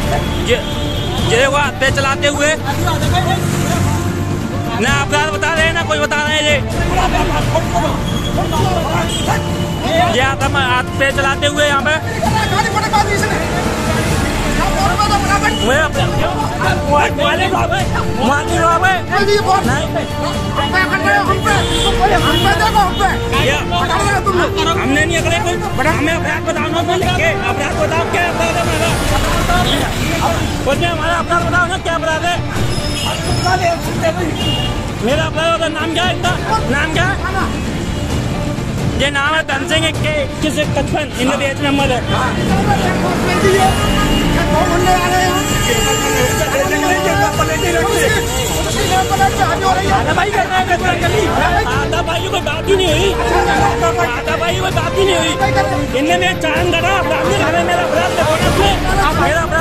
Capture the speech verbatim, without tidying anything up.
ये ये वो हाथ पे चलाते हुए ना अपराध बता रहे हैं ना कोई बता रहे हैं। ये ये हाथ पे चलाते हुए यहाँ पे हमने नहीं अगले कोई हमें अपराध बताओ ना लिख के अपराध बताओ क्या अपराध है हमारा हमारा अपराध बताओ ना क्या अपराध है मेरा अपराध का नाम क्या है इनका नाम क्या है ये नाम है धन सिंह इक्कीस पचपन इनका बेच नंबर है। आधा भाई कोई बात ही नहीं हुई आधा भाई कोई बात ही नहीं हुई इनने मेरा चांद करा मेरा अपराध मेरा